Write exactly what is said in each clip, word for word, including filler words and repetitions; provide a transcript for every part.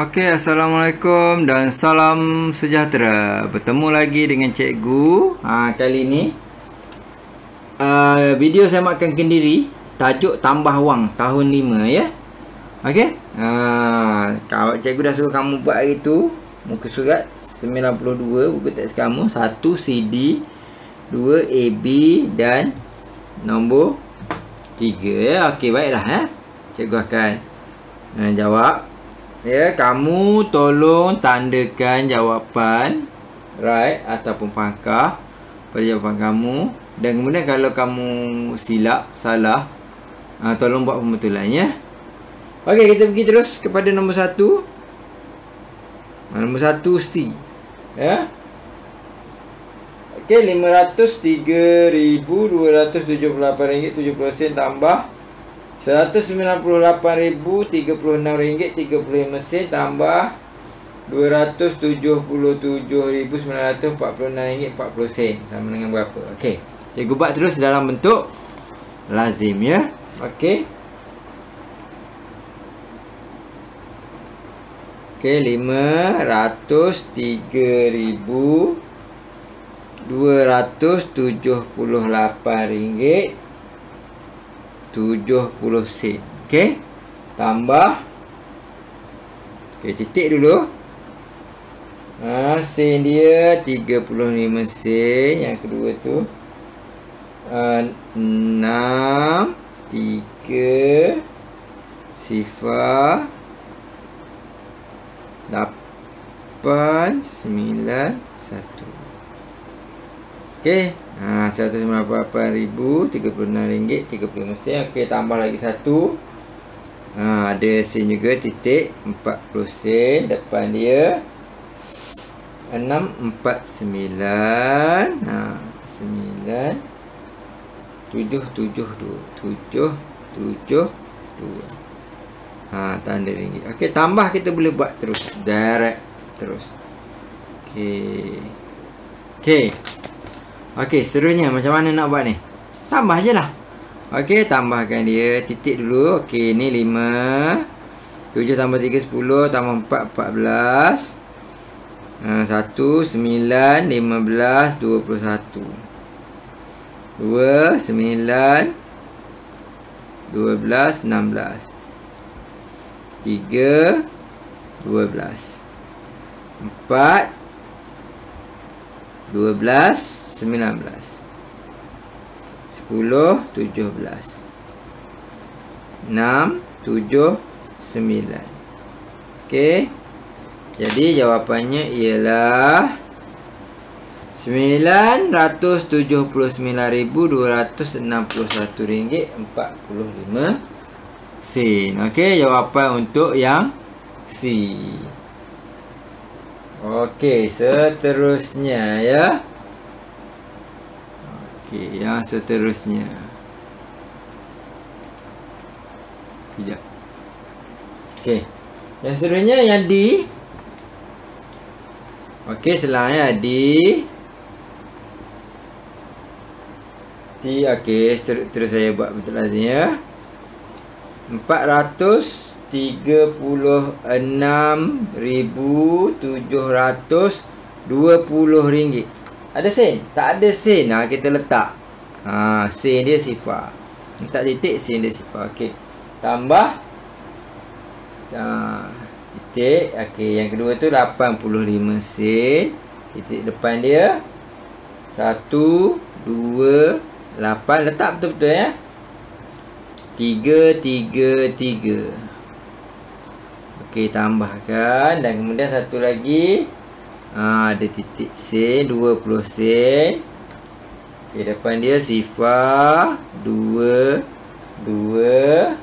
Okey, Assalamualaikum dan salam sejahtera. Bertemu lagi dengan cikgu. Ha, kali ni uh, video saya makan kendiri, tajuk tambah wang tahun lima ya. Okey. Ha, kalau cikgu dah suruh kamu buat hari tu, muka surat sembilan puluh dua buku teks kamu, satu C D, dua A B dan nombor tiga ya. Okey, baiklah eh. Cikgu akan uh, jawab. Ya, kamu tolong tandakan jawapan right ataupun pangkah pada jawapan kamu. Dan kemudian kalau kamu silap, salah, uh, tolong buat pembetulannya. Okey, kita pergi terus kepada nombor satu. Nombor satu C. Ya. Okey, lima ratus tiga ribu dua ratus tujuh puluh lapan ringgit tujuh puluh sen tambah seratus sembilan puluh lapan ribu tiga puluh enam ringgit tiga puluh lima sen tambah dua ratus tujuh puluh tujuh ribu sembilan ratus empat puluh enam ringgit empat puluh sen. Sama dengan berapa? Okey. Cikgu buat terus dalam bentuk lazim ya. Okey. Okey, lima ratus tiga ribu dua ratus tujuh puluh lapan ringgit tujuh puluh sen. Okey. Tambah. Okey, titik dulu. Ha, sen dia tiga puluh lima sen. Yang kedua tu uh, enam tiga sifar lapan sembilan satu. Okey. Ha, seratus sembilan puluh lapan ribu tiga puluh enam ringgit tiga puluh lima sen. Okey, tambah lagi satu. Ha, ada sen juga, titik empat puluh sen. Depan dia enam empat sembilan. Ha, sembilan tujuh tujuh dua. tujuh tujuh dua. Ha, tanda ringgit. Okey, tambah kita boleh buat terus. Direct terus. Okey. Okey. Okey, seterusnya macam mana nak buat ni? Tambah je lah. Okey, tambahkan dia. Titik dulu. Okey, ni lima. tujuh tambah tiga, sepuluh. Tambah empat, empat belas. Ha, satu, sembilan, lima belas, dua puluh satu. dua, sembilan, dua belas, enam belas. tiga, dua belas. empat, dua belas, sembilan belas. sepuluh, tujuh belas. enam, tujuh, sembilan. Okey. Jadi jawapannya ialah sembilan ratus tujuh puluh sembilan ribu dua ratus enam puluh satu ringgit empat puluh lima sen. Okey, jawapan untuk yang C. Okey, seterusnya ya. Okey, yang seterusnya. Sekejap. Okey. Yang seterusnya yang D. Okey, selanjutnya D. D, okey, terus saya buat betul lazimnya. empat ratus tiga puluh enam ribu tujuh ratus dua puluh ringgit. Ada sen? Tak ada sen. Ha, kita letak. Ha, sen dia sifar. Letak titik, sen dia sifar. Okey. Tambah. Ha, titik. Okey, yang kedua tu lapan puluh lima sen. Titik depan dia satu, dua, lapan. Letak betul-betul ya. tiga, tiga, tiga. Okey, tambahkan. Dan kemudian satu lagi. Ha, ada titik sen, dua puluh sen. Okey, depan dia sifar dua, dua,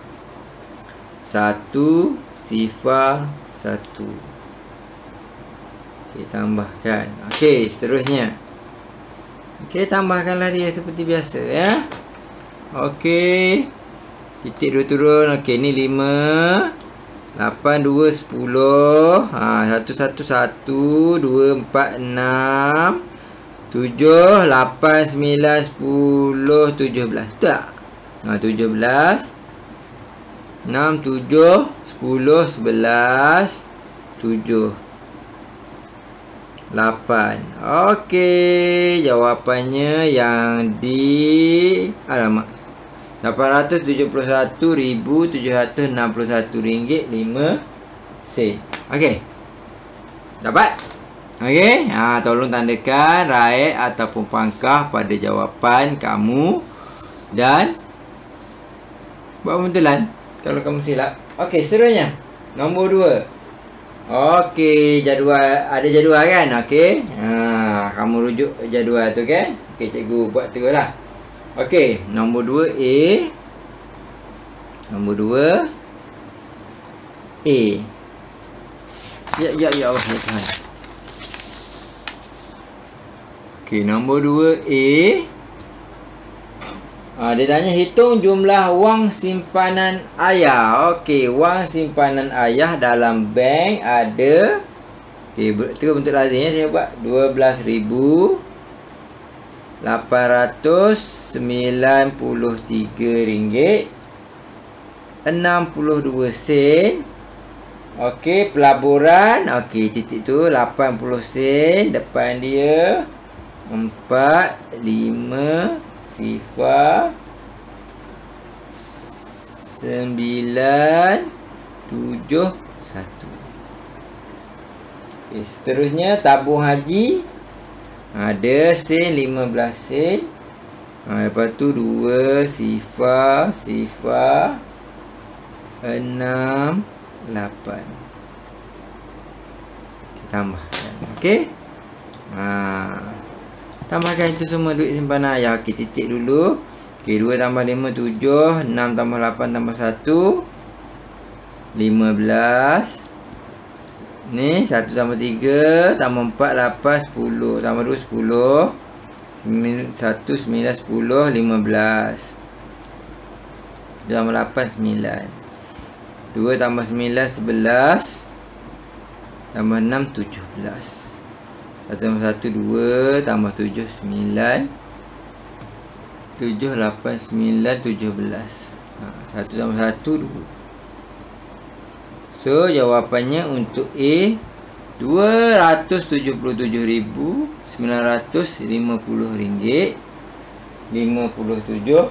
satu, sifar satu. Okey, tambahkan. Okey, seterusnya. Okey, tambahkanlah dia seperti biasa ya. Okey. Titik dua turun. Okey, ni lima. lapan, dua, sepuluh. Ha, satu, satu, satu. dua, empat, enam. tujuh, lapan, sembilan, sepuluh, tujuh belas. Betul tak? Ha, tujuh belas. enam, tujuh, sepuluh, sebelas. tujuh, lapan. Okey, jawapannya yang di alamak lapan ratus tujuh puluh satu ribu tujuh ratus enam puluh satu ringgit lima sen. Okey. Dapat? Okey. Ha, tolong tandakan right ataupun pangkah pada jawapan kamu dan buat pembetulan kalau kamu silap. Okey, seterusnya nombor dua. Okey, jadual ada jadual kan? Okey. Ha, kamu rujuk jadual tu kan? Okey, cikgu buat teruslah. Okey, nombor dua A. Nombor dua A. Ya ya ya Allah ya Tuhan. Okey, nombor dua A. Ha, dia tanya hitung jumlah wang simpanan ayah. Okey, wang simpanan ayah dalam bank ada. Okey, terus bentuk lazim ya, saya buat dua belas ribu lapan ratus sembilan puluh tiga ringgit enam puluh dua sen. Okey, pelaburan. Okey, titik tu lapan puluh sen. Depan dia empat, lima, sifar, sembilan, tujuh, satu. Okay, seterusnya tabung haji. Ada sen lima belas sen. Ha, lepas tu dua, sifar, sifar, enam, lapan. Okay, tambahkan. Okey. Ha, tambahkan itu semua duit simpanan ayah. Okey, titik dulu. Okey, dua tambah lima, tujuh. enam tambah lapan tambah satu, lima belas. Ni, satu tambah tiga. Tambah empat, lapan, sepuluh. Tambah dua, sepuluh. satu, sembilan, sepuluh, lima belas. dua tambah lapan, sembilan. dua tambah sembilan, sebelas. Tambah enam, tujuh belas. satu tambah satu, dua. Tambah tujuh, sembilan. tujuh, lapan, sembilan, tujuh belas. satu tambah satu, dua. So, jawapannya untuk A dua ratus tujuh puluh tujuh ribu sembilan ratus lima puluh ringgit lima puluh tujuh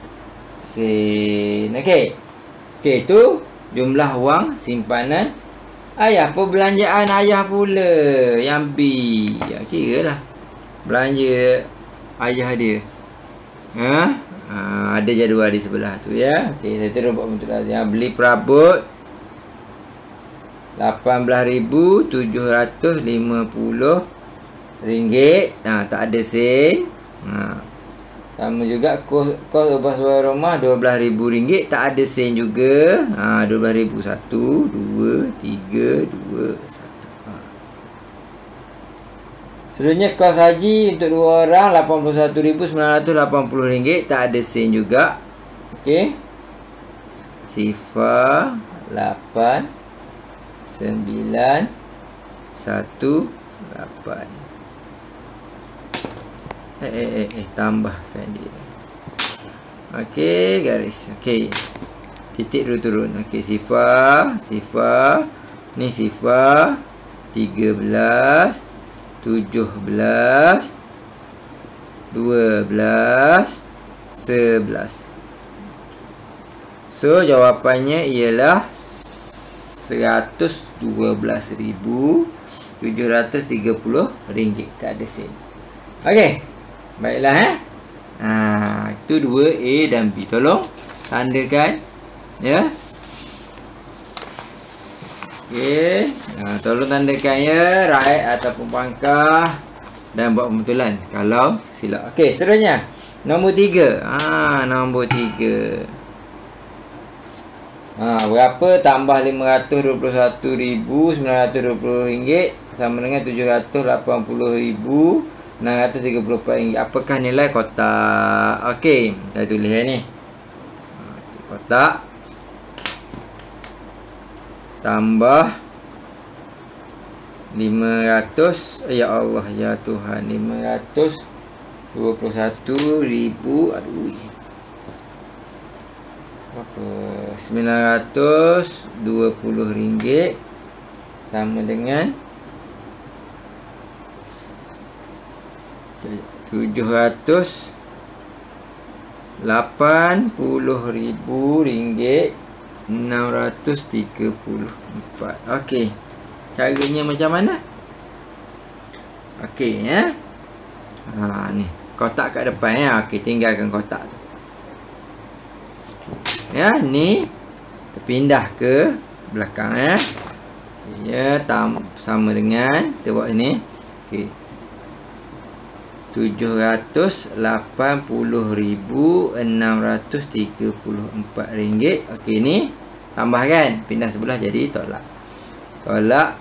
sen. Okey. Okey, itu jumlah wang simpanan ayah. Perbelanjaan ayah pula yang B. Ya, kira lah belanja ayah dia. Ha? Ha, ada jadual di sebelah tu ya. Okey, saya terus buat bentuk lazim. Beli perabot lapan belas ribu tujuh ratus lima puluh ringgit. Ha, tak ada sen. Ha. Sama juga kos kos ubah sewa rumah dua belas ribu ringgit, tak ada sen juga. Ha, dua belas ribu. satu, dua, tiga, dua, satu. Ha. Seterusnya kos haji untuk dua orang lapan puluh satu ribu sembilan ratus lapan puluh ringgit, tak ada sen juga. Okey. Sifar lapan sembilan satu lapan. Eh eh eh, eh tambahkan dia. Okey, garis. Okey. Titik dulu turun. Okey, sifar, sifar. Ni sifar tiga belas, tujuh belas, dua belas, sebelas. So, jawapannya ialah seratus dua belas ribu tujuh ratus tiga puluh ringgit. Tak ada sen. Okey. Baiklah eh. Ha, itu dua A dan B. Tolong tandakan ya. Okey. Ha, tolong tandakan ya right ataupun pangkah dan buat pembetulan kalau silap. Okey, seterusnya nombor tiga. Ha, nombor tiga. Ha, berapa tambah lima ratus dua puluh satu ribu sembilan ratus dua puluh ringgit sama dengan tujuh ratus lapan puluh ribu enam ratus tiga puluh empat ringgit. Apakah nilai kotak? Okey, kita tulis ni. Kotak tambah lima ratus, ya Allah ya Tuhan, lima ratus dua puluh satu ribu, aduh, berapa? sembilan ratus dua puluh ringgit sama dengan tujuh ratus lapan puluh ribu ringgit enam ratus tiga puluh empat. Okey. Caranya macam mana? Okey ya. Ha ni, kotak kat depan ya. Okey, tinggalkan kotak tu. Ya, ni terpindah ke belakang ya. Ya, tam sama dengan kita buat sini. Okey. tujuh ratus lapan puluh ribu enam ratus tiga puluh empat ringgit. Okey, ni tambahkan, pindah sebelah jadi tolak. Tolak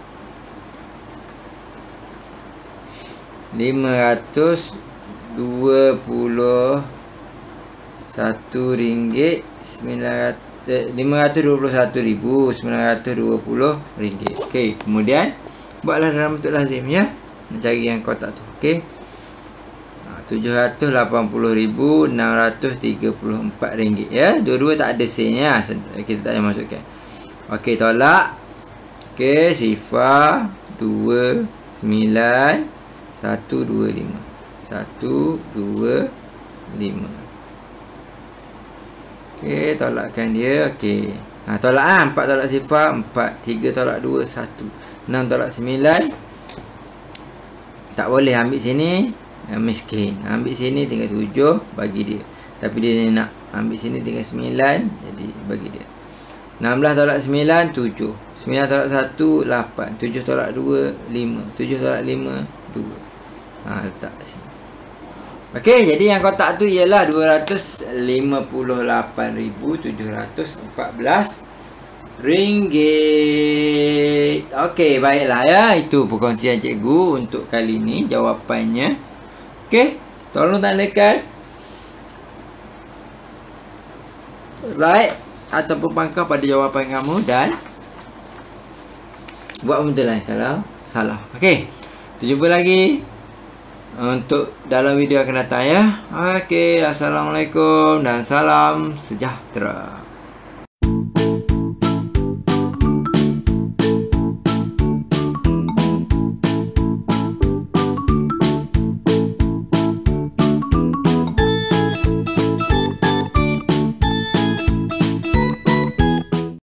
lima ratus dua puluh satu ringgit sembilan ratus lima ratus dua puluh satu ribu sembilan ratus dua puluh ringgit. Okey, kemudian buatlah dalam bentuk lazim ya. Nak cari yang kotak tu. Okey. tujuh ratus lapan puluh ribu enam ratus tiga puluh empat ringgit ya. Dua-dua tak ada sen ya. Kita tak payah masukkan. Okey, tolak. Okey, sifar dua sembilan satu dua lima. satu dua lima. Okey, tolakkan dia. Okey. Ha, tolak ah, empat tolak sifar, empat, tiga tolak dua, satu. enam tolak sembilan. Tak boleh ambil sini. Miskin. Ambil sini tinggal tujuh, bagi dia. Tapi dia nak ambil sini tinggal sembilan, jadi bagi dia. enam belas tolak sembilan, tujuh. sembilan tolak satu, lapan. tujuh tolak dua, lima. tujuh tolak lima, dua. Ha, letak sini. Okey, jadi yang kotak tu ialah dua ratus lima puluh lapan ribu tujuh ratus empat belas ringgit. Okey, baiklah ya. Itu perkongsian cikgu untuk kali ni, jawapannya. Okey, tolong tandakan right ataupun pangkal pada jawapan kamu dan buat benda lain kalau salah. Okey, kita jumpa lagi untuk dalam video akan datang ya. Okey, assalamualaikum dan salam sejahtera.